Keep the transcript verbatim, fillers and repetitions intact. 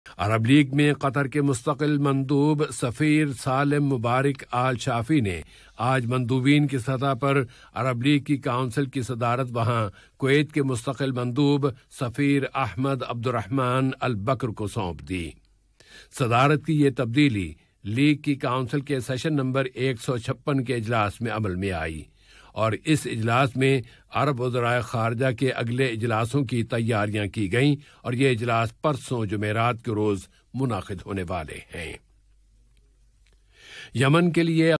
अरब league में Qatar के मुस्तकिल मंदूब सफ़ीर सालिम मुबारक आल शाफी ने आज मंदूबीन की सतह पर अरब लीग की काउंसिल की सदारत वहां कुवैत के मुस्तकिल मंदूब सफ़ीर अहमद अब्दुर्रहमान अल बकर को सौंप दी। सदारत की ये तब्दीली लीग की काउंसिल के सेशन नंबर एक सौ छप्पन के इजलास में अमल में आई और इस इजलास में अरब वज़राए खारजा के अगले इजलासों की तैयारियां की गईं और ये इजलास परसों जुमेरात के रोज मुनाकिद होने वाले हैं। यमन के लिए